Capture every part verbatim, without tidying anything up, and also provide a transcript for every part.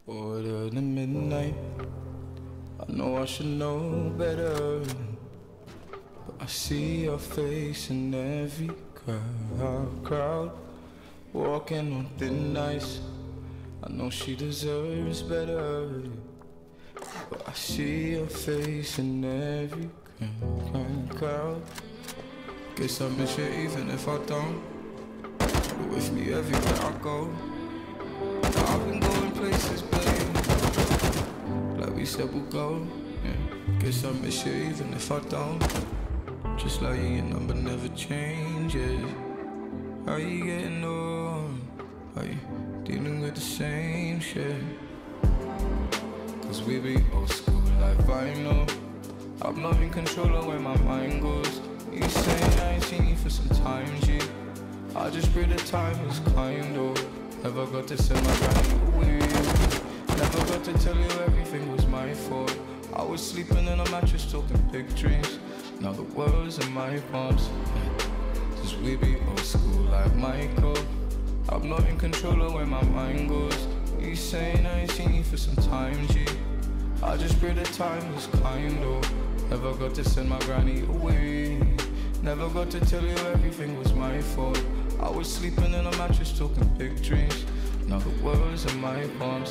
Quarter to midnight, I know I should know better, but I see your face in every crowd, crowd walking on thin ice. I know she deserves better, but I see your face in every kind of crowd. Guess I miss you even if I don't. You're with me everywhere I go. I've been going places, babe, like we said we'll go, yeah. Guess I miss you even if I don't. Just like you, your number never changes. How you getting on? Are you dealing with the same shit? Cause we be old school like vinyl. I'm not in control of where my mind goes. You saying I ain't seen you for some time, G. I just pray the time was kind, oh. Never got to send my granny away. Never got to tell you everything was my fault. I was sleeping in a mattress talking big dreams. Now the world's in my palms. Cause we be old school like Michael. I'm not in control of where my mind goes. You saying I ain't seen you for some time, G. I just pray the time was kind, oh. Never got to send my granny away. Never got to tell you everything was my fault. I was sleeping in a mattress talking big dreams. Now the world's in my palms.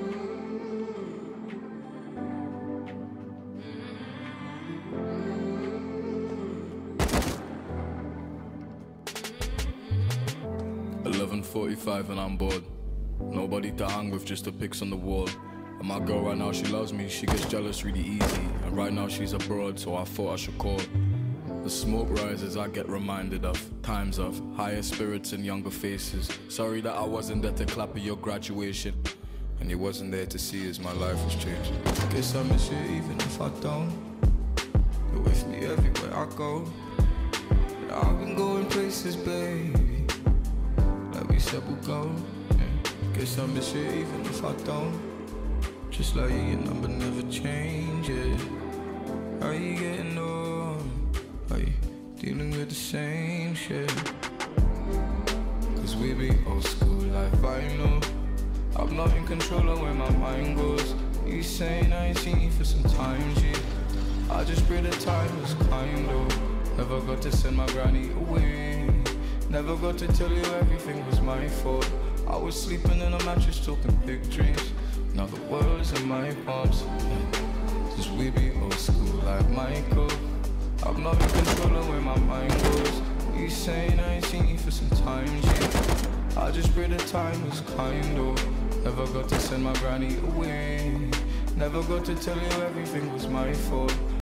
eleven forty-five and I'm bored. Nobody to hang with, just the pics on the wall. And my girl right now, she loves me, she gets jealous really easy. And right now she's abroad, so I thought I should call. The smoke rises, I get reminded of times of higher spirits and younger faces. Sorry that I wasn't there to clap at your graduation, and you wasn't there to see as my life has changed. Guess I miss you even if I don't. You're with me everywhere I go. Yeah, I've been going places, baby, like we said we'll go, yeah. Guess I miss you even if I don't. Just like you, your number never changes. How you getting on? Are you dealing with the same shit? Cause we be old school like vinyl. I'm not in control of where my mind goes. You saying I ain't seen you for some time, G. I just pray the time was kind, oh. Never got to send my granny away. Never got to tell you everything was my fault. I was sleeping in a mattress talking big dreams. Now the world's in my palms. Cause we be old school like Michael. I'm not in control of where my mind goes. You saying I ain't seen you for some time, G. I just pray the time was kind, oh. Never got to send my granny away. Never got to tell you everything was my fault.